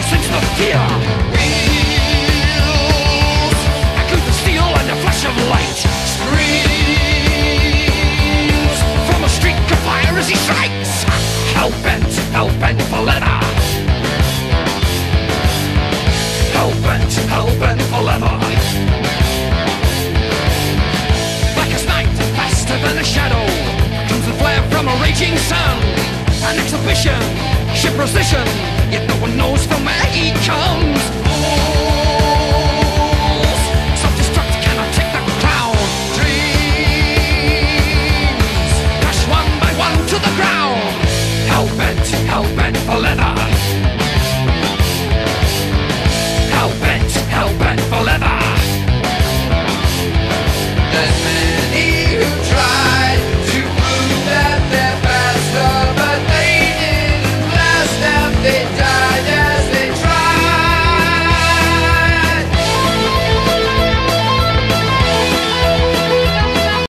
sense the fear. Wheels echo the steel and the flash of light. Screams from a streak of fire as he strikes. Hell-bent for leather. Hell-bent for leather. Blackest night, faster than a shadow, comes the flare from a raging sun. An exhibition, ship position, yet no one knows from where he comes.